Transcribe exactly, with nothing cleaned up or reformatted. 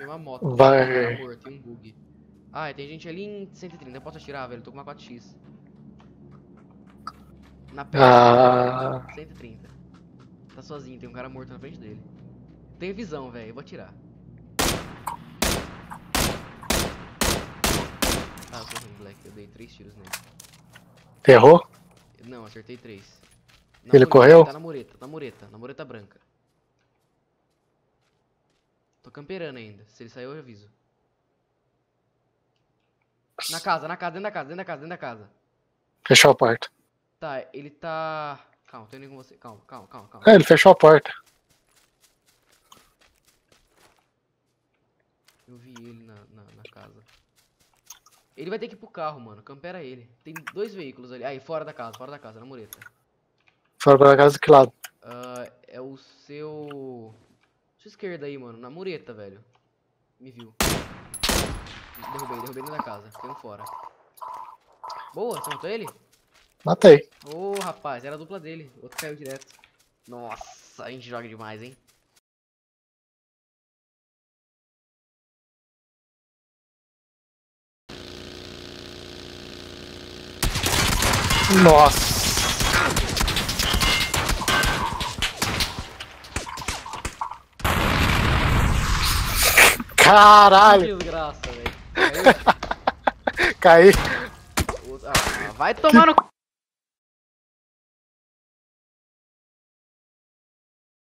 Tem uma moto. Vai. Tem um cara morto, tem um bug. Ah, tem gente ali em cento e trinta. Eu posso atirar, velho. Eu tô com uma quatro x. Na perna. Ah. cento e trinta. Tá sozinho, tem um cara morto na frente dele. Tem visão, velho. Eu vou atirar. Ah, eu sou ruim, Black. Eu dei três tiros nele. Errou? Não, acertei três. Na Ele mureta, correu? Tá na mureta, na mureta, na mureta branca. Tô camperando ainda. Se ele sair, eu aviso. Na casa, na casa, dentro da casa, dentro da casa, dentro da casa. Fechou a porta. Tá, ele tá... Calma, tô indo com você. Calma, calma, calma, calma. É, ele fechou a porta. Eu vi ele na, na, na casa. Ele vai ter que ir pro carro, mano. Campera ele. Tem dois veículos ali. Aí, fora da casa, fora da casa, na mureta. Fora pra casa do que lado? Uh, é o seu... Sua esquerda aí, mano. Na mureta, velho. Me viu. Derrubei, derrubei dentro da casa. Tem um fora. Boa, você matou ele? Matei. Ô, oh, rapaz, era a dupla dele. O outro caiu direto. Nossa, a gente joga demais, hein? Nossa. Caralho. Que desgraça, velho. Caí. Ah, vai tomar no...